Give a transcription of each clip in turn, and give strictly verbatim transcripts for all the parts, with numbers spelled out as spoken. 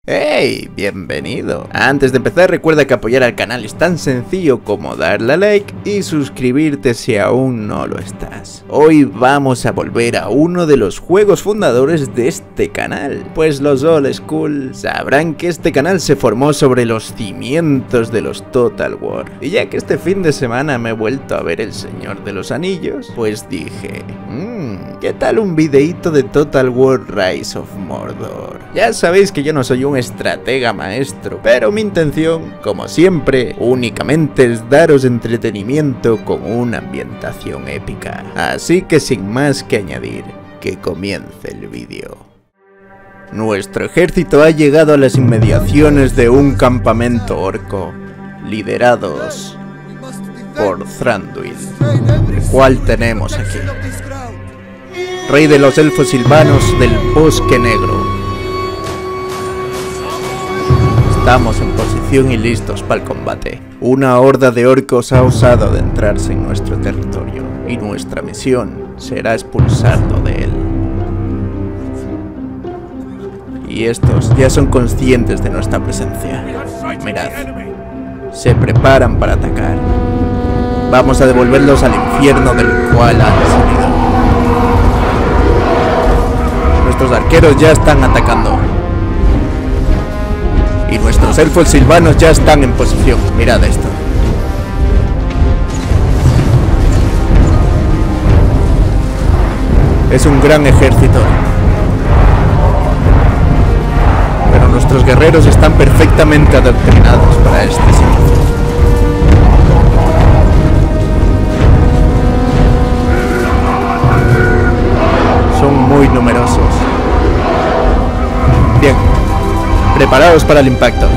¡Hey! Bienvenido. Antes de empezar, recuerda que apoyar al canal es tan sencillo como darle a like y suscribirte si aún no lo estás. Hoy vamos a volver a uno de los juegos fundadores de este canal, pues los Old School sabrán que este canal se formó sobre los cimientos de los Total War. Y ya que este fin de semana me he vuelto a ver El Señor de los Anillos, pues dije, mmm, ¿qué tal un videíto de Total War Rise of Mordor? Ya sabéis que yo no soy un estratega maestro, pero mi intención, como siempre, únicamente es daros entretenimiento con una ambientación épica. Así que sin más que añadir, que comience el vídeo. Nuestro ejército ha llegado a las inmediaciones de un campamento orco, liderados por Thranduil, el cual tenemos aquí, rey de los elfos silvanos del Bosque Negro. Estamos en posición y listos para el combate. Una horda de orcos ha osado adentrarse en nuestro territorio, y nuestra misión será expulsarlo de él. Y estos ya son conscientes de nuestra presencia. Mirad, se preparan para atacar. Vamos a devolverlos al infierno del cual han salido. Nuestros arqueros ya están atacando. Y nuestros elfos silvanos ya están en posición. Mirad esto. Es un gran ejército. Pero nuestros guerreros están perfectamente adoctrinados para este sitio. Son muy numerosos. Bien. Preparados para el impacto.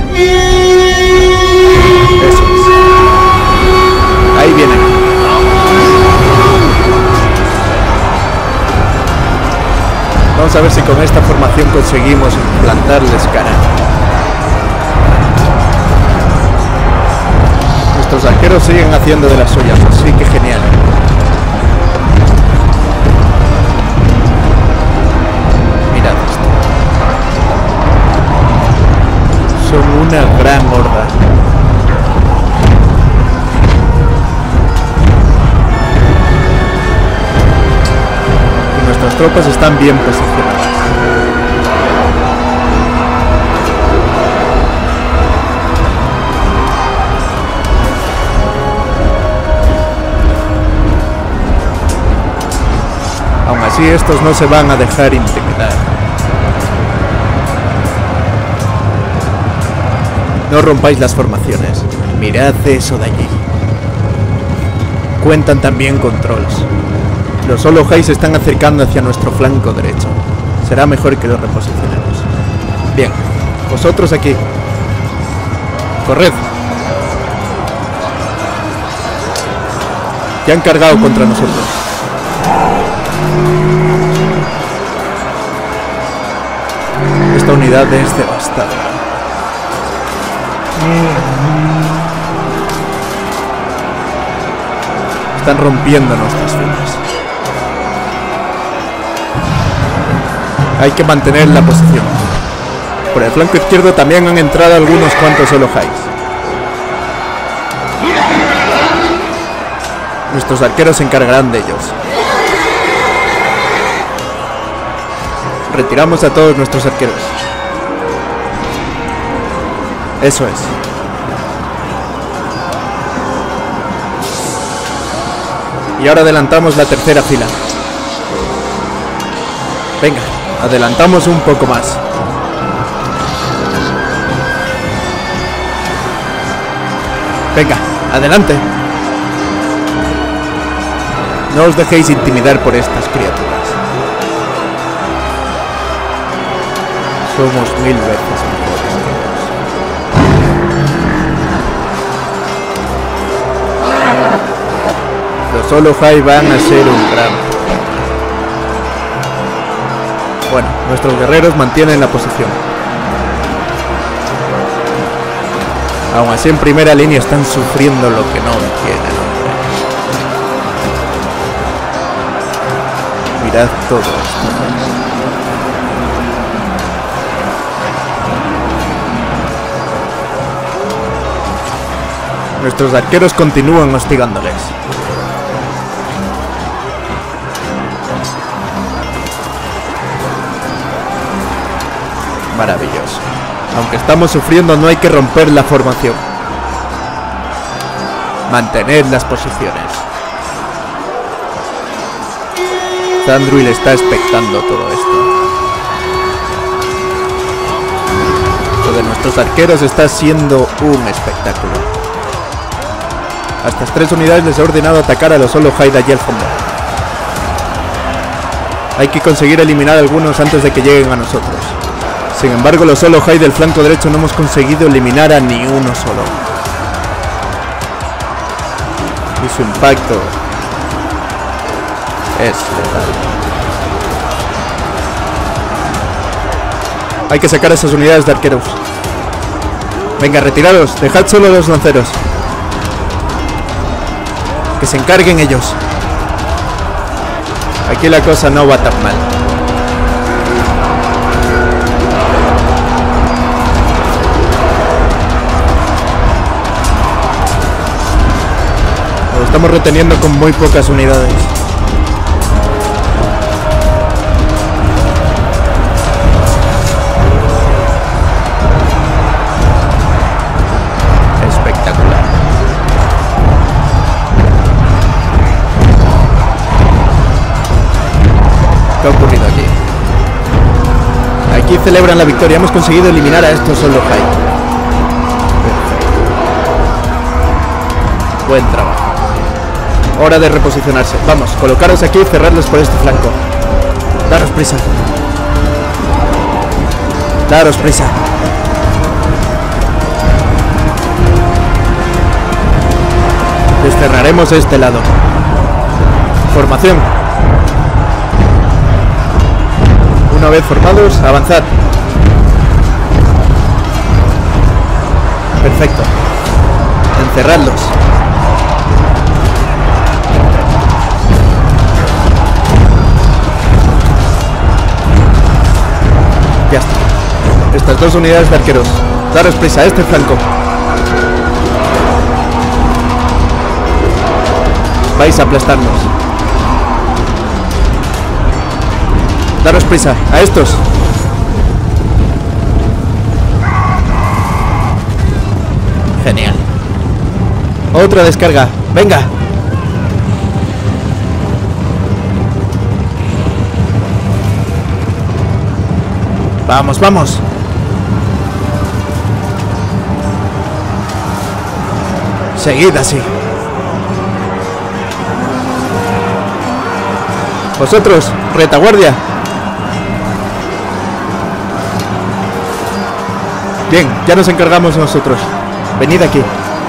Eso es. Ahí vienen. Vamos a ver si con esta formación conseguimos plantarles cara. Nuestros arqueros siguen haciendo de las suyas, así que genial. Mirad esto. Son una gran horda. Y nuestras tropas están bien posicionadas. Aún así, estos no se van a dejar intimidar. No rompáis las formaciones. Mirad eso de allí. Cuentan también con trolls. Los Olohai se están acercando hacia nuestro flanco derecho. Será mejor que los reposicionemos. Bien, vosotros aquí. Corred. Ya han cargado contra nosotros. Esta unidad es devastada. Están rompiendo nuestras filas. Hay que mantener la posición. Por el flanco izquierdo también han entrado algunos cuantos Olohai. Nuestros arqueros se encargarán de ellos. Retiramos a todos nuestros arqueros. Eso es. Y ahora adelantamos la tercera fila. Venga, adelantamos un poco más. Venga, adelante. No os dejéis intimidar por estas criaturas. Somos mil veces mejores que ellos. Los Olohai van a ser un gran... Bueno, nuestros guerreros mantienen la posición. Aún así en primera línea están sufriendo lo que no entienden. Mirad todo esto. Nuestros arqueros continúan hostigándoles. Maravilloso. Aunque estamos sufriendo, no hay que romper la formación. Mantener las posiciones. Thranduil está expectando todo esto. Lo de nuestros arqueros está siendo un espectáculo. A estas tres unidades les he ordenado atacar a los Hollow Hide y al fondo. Hay que conseguir eliminar a algunos antes de que lleguen a nosotros. Sin embargo, los Hollow Hide del flanco derecho no hemos conseguido eliminar a ni uno solo. Y su impacto es letal. Hay que sacar a esas unidades de arqueros. Venga, retiraros, dejad solo a los lanceros. Que se encarguen ellos. Aquí la cosa no va tan mal. Lo estamos reteniendo con muy pocas unidades. ¿Qué ha ocurrido aquí? Aquí celebran la victoria. Hemos conseguido eliminar a estos Hollow Hide. Buen trabajo. Hora de reposicionarse. Vamos, colocaros aquí y cerrarlos por este flanco. Daros prisa. Daros prisa. Les cerraremos este lado. Formación. Una vez formados, avanzad. Perfecto. Encerradlos. Ya está. Estas dos unidades de arqueros. Daros prisa a este flanco. Vais a aplastarnos. Daros prisa, a estos. Genial. Otra descarga, venga. Vamos, vamos. Seguid así. Vosotros, retaguardia. Bien, ya nos encargamos nosotros. Venid aquí.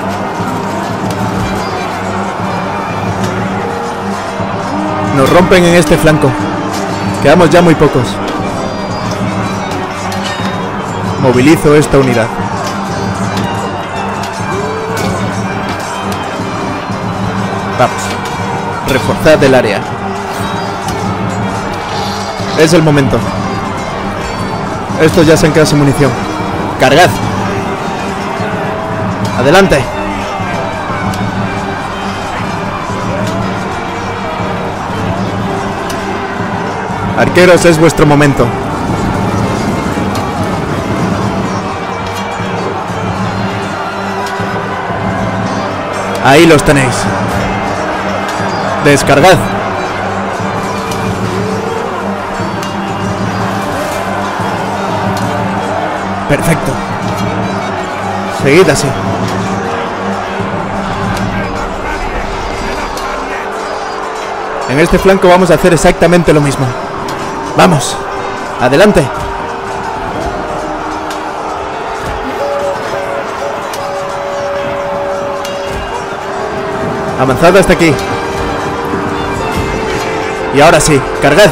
Nos rompen en este flanco. Quedamos ya muy pocos. Movilizo esta unidad. Vamos. Reforzad el área. Es el momento. Estos ya se han quedado sin munición. Cargad. Adelante. Arqueros, es vuestro momento. Ahí los tenéis. Descargad. Perfecto. Seguid así. En este flanco vamos a hacer exactamente lo mismo. Vamos. Adelante. Avanzad hasta aquí. Y ahora sí, cargad.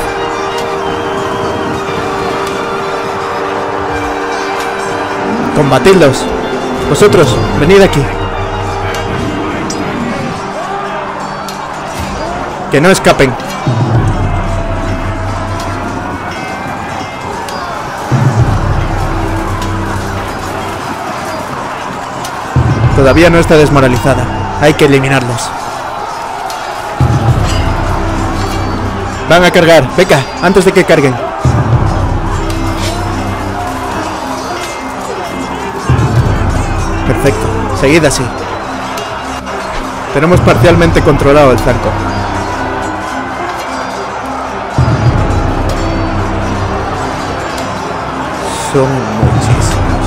Combatidlos. Vosotros, venid aquí. Que no escapen. Todavía no está desmoralizada. Hay que eliminarlos. Van a cargar. Venga, antes de que carguen. Perfecto. Seguid así. Tenemos parcialmente controlado el flanco. Son muchísimos.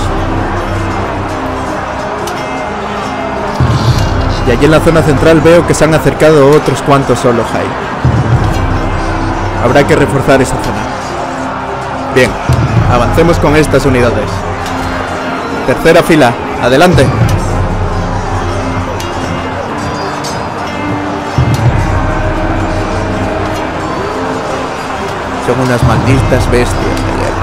Y allí en la zona central veo que se han acercado otros cuantos solo, Jai. Habrá que reforzar esa zona. Bien, avancemos con estas unidades. Tercera fila, adelante. Son unas malditas bestias de guerra.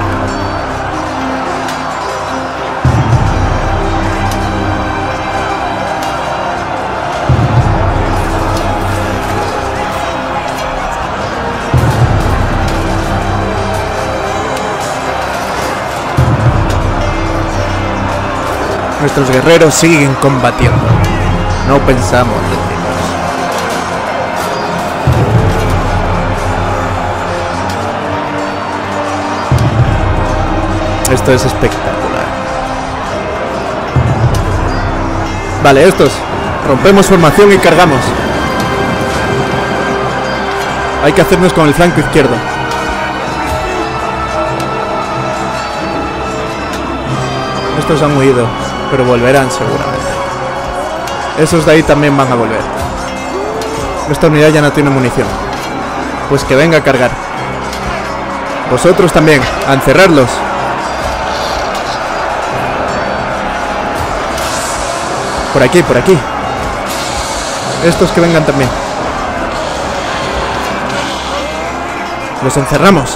Nuestros guerreros siguen combatiendo. No pensamos rendirnos. Esto es espectacular. Vale, estos. Rompemos formación y cargamos. Hay que hacernos con el flanco izquierdo. Estos han huido, pero volverán seguramente. Esos de ahí también van a volver. Esta unidad ya no tiene munición. Pues que venga a cargar. Vosotros también, a encerrarlos. Por aquí, por aquí. Estos que vengan también. Los encerramos.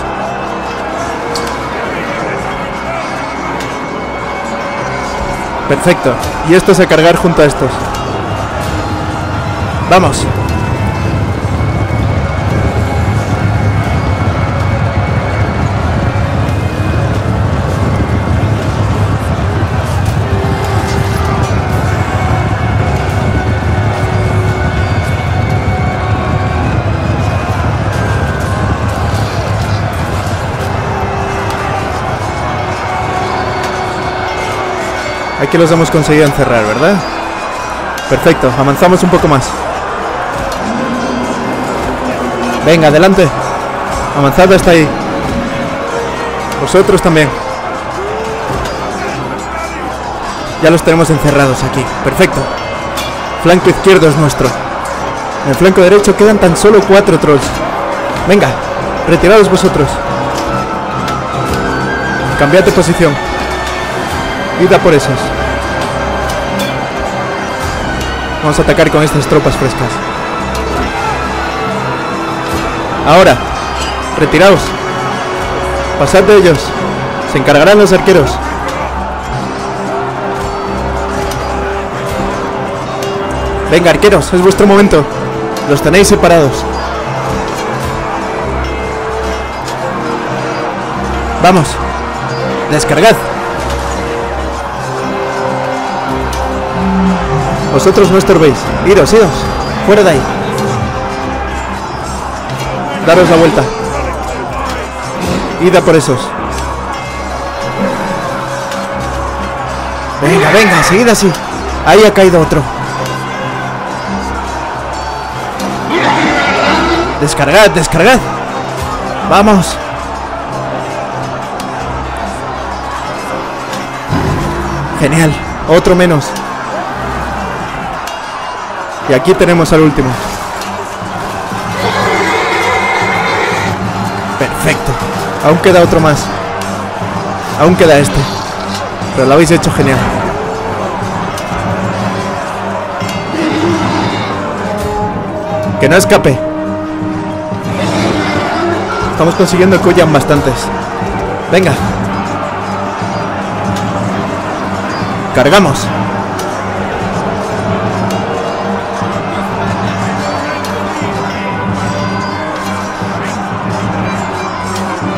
Perfecto. Y estos a cargar junto a estos. Vamos. Aquí los hemos conseguido encerrar, ¿verdad? Perfecto, avanzamos un poco más. Venga, adelante. Avanzad hasta ahí. Vosotros también. Ya los tenemos encerrados aquí. Perfecto. Flanco izquierdo es nuestro. En el flanco derecho quedan tan solo cuatro trolls. Venga, retirados vosotros. Cambiad de posición. Id a por esos. Vamos a atacar con estas tropas frescas. Ahora, retiraos. Pasad de ellos. Se encargarán los arqueros. Venga, arqueros, es vuestro momento. Los tenéis separados. Vamos. Descargad. Vosotros no estorbéis. Iros, iros. Fuera de ahí. Daros la vuelta. Id a por esos. Venga, venga, seguid así. Ahí ha caído otro. Descargad, descargad. Vamos. Genial. Otro menos. Y aquí tenemos al último. Perfecto. Aún queda otro más. Aún queda este. Pero lo habéis hecho genial. Que no escape. Estamos consiguiendo que huyan bastantes. Venga. Cargamos.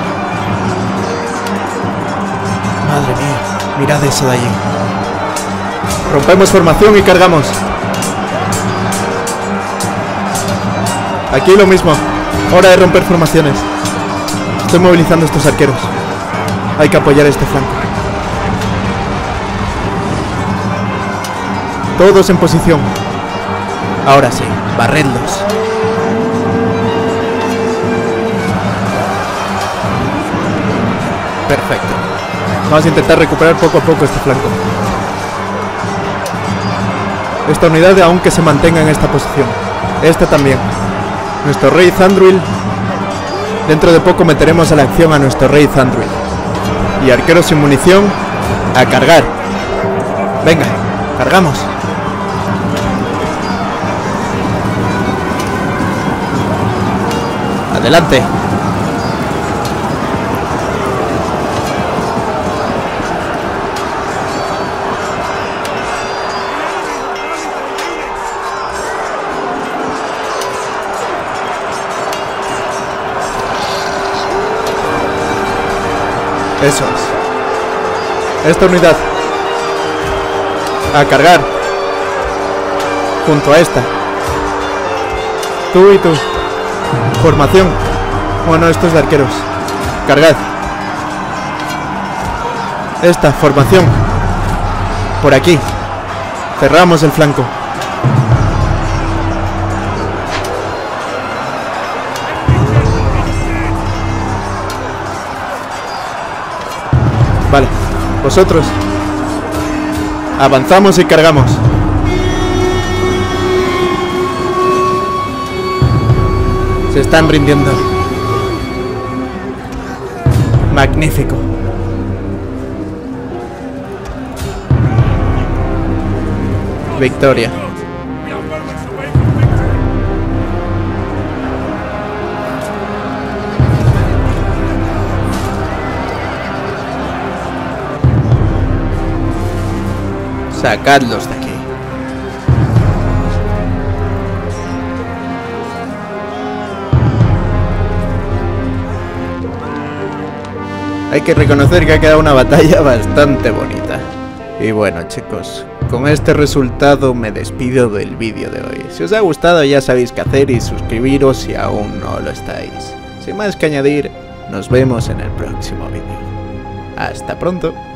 Madre mía, mirad eso de allí. Rompemos formación y cargamos. Aquí lo mismo. Hora de romper formaciones. Estoy movilizando estos arqueros. Hay que apoyar este flanco. Todos en posición. Ahora sí, barredlos. Perfecto. Vamos a intentar recuperar poco a poco este flanco. Esta unidad aunque se mantenga en esta posición. Esta también. Nuestro rey Thranduil. Dentro de poco meteremos a la acción a nuestro rey Thranduil. Y arqueros sin munición, a cargar. Venga, cargamos. Adelante. Eso es. Esta unidad. A cargar. Junto a esta. Tú y tú. Formación. Bueno, esto es de arqueros. Cargad. Esta, formación. Por aquí. Cerramos el flanco. Vale, vosotros. Avanzamos y cargamos. Se están rindiendo. Magnífico. Victoria. Sacadlos de aquí. Hay que reconocer que ha quedado una batalla bastante bonita. Y bueno, chicos, con este resultado me despido del vídeo de hoy. Si os ha gustado ya sabéis qué hacer y suscribiros si aún no lo estáis. Sin más que añadir, nos vemos en el próximo vídeo. Hasta pronto.